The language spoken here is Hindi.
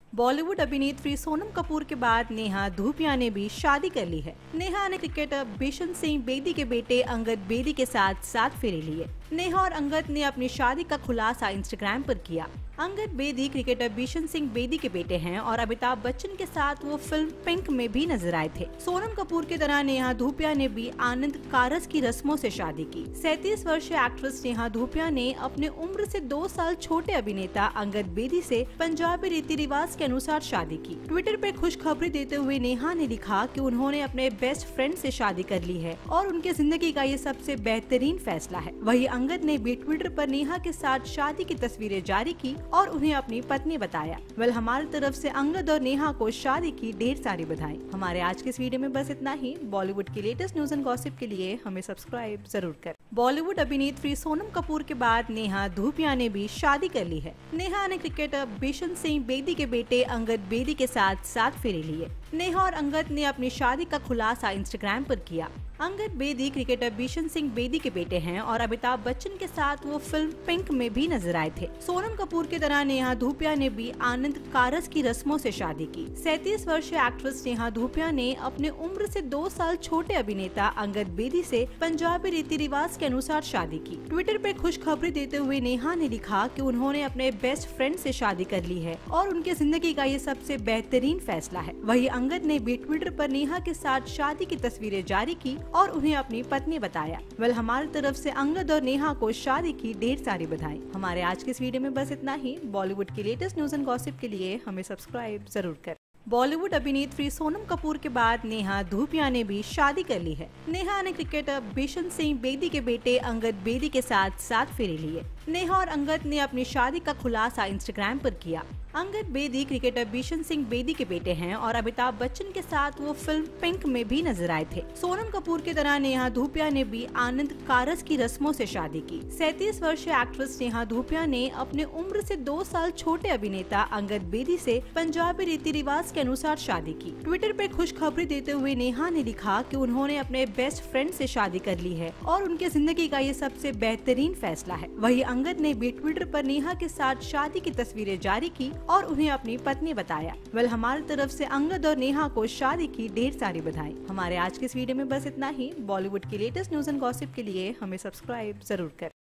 बॉलीवुड अभिनेत्री सोनम कपूर के बाद नेहा धूपिया ने भी शादी कर ली है। नेहा ने क्रिकेटर बिशन सिंह बेदी के बेटे अंगद बेदी के साथ 7 फेरे लिए। नेहा और अंगद ने अपनी शादी का खुलासा इंस्टाग्राम पर किया। अंगद बेदी क्रिकेटर बिशन सिंह बेदी के बेटे हैं और अमिताभ बच्चन के साथ वो फिल्म पिंक में भी नजर आए थे। सोनम कपूर की तरह नेहा धूपिया ने भी आनंद कारज की रस्मों से शादी की। 37 वर्षीय एक्ट्रेस नेहा धूपिया ने अपने उम्र से 2 साल छोटे अभिनेता अंगद बेदी से पंजाबी रीति रिवाज के अनुसार शादी की। ट्विटर पे खुशखबरी देते हुए नेहा ने लिखा कि उन्होंने अपने बेस्ट फ्रेंड से शादी कर ली है और उनके जिंदगी का ये सबसे बेहतरीन फैसला है। वहीं अंगद ने भी ट्विटर पर नेहा के साथ शादी की तस्वीरें जारी की और उन्हें अपनी पत्नी बताया। हमारी तरफ से अंगद और नेहा को शादी की ढेर सारी बधाई। हमारे आज के इस वीडियो में बस इतना ही। बॉलीवुड की लेटेस्ट न्यूज एंड गॉसिप के लिए हमें सब्सक्राइब जरूर करें। बॉलीवुड अभिनेत्री सोनम कपूर के बाद नेहा धूपिया ने भी शादी कर ली है। नेहा ने क्रिकेटर बिशन सिंह बेदी के बेटे अंगद बेदी के साथ 7 फेरे लिए। नेहा और अंगद ने अपनी शादी का खुलासा इंस्टाग्राम पर किया। अंगद बेदी क्रिकेटर बिशन सिंह बेदी के बेटे हैं और अमिताभ बच्चन के साथ वो फिल्म पिंक में भी नजर आए थे। सोनम कपूर की तरह नेहा धूपिया ने भी आनंद कारज की रस्मों से शादी की। 37 वर्षीय एक्ट्रेस नेहा धूपिया ने अपने उम्र से 2 साल छोटे अभिनेता अंगद बेदी से पंजाबी रीति रिवाज के अनुसार शादी की। ट्विटर पे खुशखबरी देते हुए नेहा ने लिखा कि उन्होंने अपने बेस्ट फ्रेंड से शादी कर ली है और उनके जिंदगी का ये सबसे बेहतरीन फैसला है। वहीं अंगद ने भी ट्विटर पर नेहा के साथ शादी की तस्वीरें जारी की और उन्हें अपनी पत्नी बताया। हमारी तरफ से अंगद और नेहा को शादी की ढेर सारी बधाई। हमारे आज के इस वीडियो में बस इतना ही। बॉलीवुड की लेटेस्ट न्यूज एंड गॉसिप के लिए हमें सब्सक्राइब जरूर करें। बॉलीवुड अभिनेत्री सोनम कपूर के बाद नेहा धूपिया ने भी शादी कर ली है। नेहा ने क्रिकेटर बिशन सिंह बेदी के बेटे अंगद बेदी के साथ 7 फेरे लिए। नेहा और अंगद ने अपनी शादी का खुलासा इंस्टाग्राम पर किया। अंगद बेदी क्रिकेटर बिशन सिंह बेदी के बेटे हैं और अमिताभ बच्चन के साथ वो फिल्म पिंक में भी नजर आए थे। सोनम कपूर की तरह नेहा धूपिया ने भी आनंद कारज की रस्मों से शादी की। 37 वर्षीय एक्ट्रेस नेहा धूपिया ने अपने उम्र से 2 साल छोटे अभिनेता अंगद बेदी से पंजाबी रीति रिवाज के अनुसार शादी की। ट्विटर पे खुशखबरी देते हुए नेहा ने लिखा कि उन्होंने अपने बेस्ट फ्रेंड से शादी कर ली है और उनके जिंदगी का ये सबसे बेहतरीन फैसला है। वहीं अंगद ने भी ट्विटर पर नेहा के साथ शादी की तस्वीरें जारी की और उन्हें अपनी पत्नी बताया। हमारी तरफ से अंगद और नेहा को शादी की ढेर सारी बधाई। हमारे आज के इस वीडियो में बस इतना ही। बॉलीवुड की लेटेस्ट न्यूज एंड गॉसिप के लिए हमें सब्सक्राइब जरूर करें।